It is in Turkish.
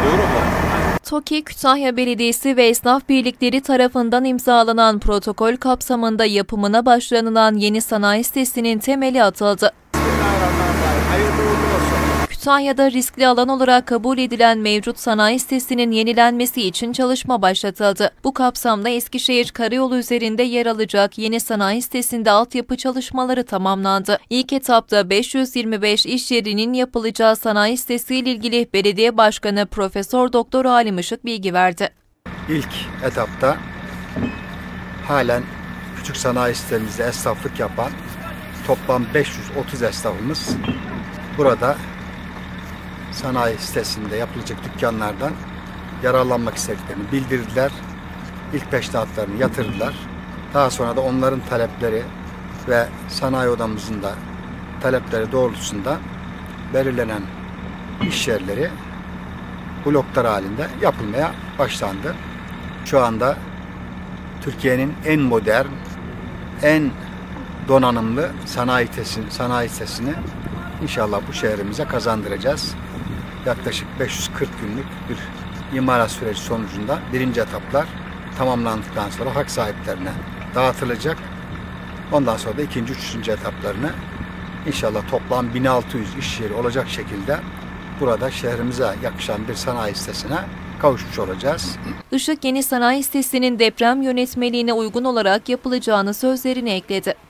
Doğru mu? TOKİ, Kütahya Belediyesi ve esnaf birlikleri tarafından imzalanan protokol kapsamında yapımına başlanılan yeni sanayi sitesinin temeli atıldı. Hayırlı uğurlu olsun. Kütahya'da riskli alan olarak kabul edilen mevcut sanayi sitesinin yenilenmesi için çalışma başlatıldı. Bu kapsamda Eskişehir Karayolu üzerinde yer alacak yeni sanayi sitesinde altyapı çalışmaları tamamlandı. İlk etapta 525 iş yerinin yapılacağı sanayi sitesiyle ilgili Belediye Başkanı Profesör Doktor Halim Işık bilgi verdi. İlk etapta halen küçük sanayi sitemizde esnaflık yapan toplam 530 esnafımız burada sanayi sitesinde yapılacak dükkanlardan yararlanmak istediklerini bildirdiler. İlk peşinatlarını yatırdılar. Daha sonra da onların talepleri ve sanayi odamızın da talepleri doğrultusunda belirlenen iş yerleri bloklar halinde yapılmaya başlandı. Şu anda Türkiye'nin en modern, en donanımlı sanayi sitesini inşallah bu şehrimize kazandıracağız. Yaklaşık 540 günlük bir imalat süreci sonucunda birinci etaplar tamamlandıktan sonra hak sahiplerine dağıtılacak. Ondan sonra da ikinci, üçüncü etaplarını inşallah toplam 1600 iş yeri olacak şekilde burada şehrimize yakışan bir sanayi sitesine kavuşmuş olacağız. Işık, yeni sanayi sitesinin deprem yönetmeliğine uygun olarak yapılacağını sözlerine ekledi.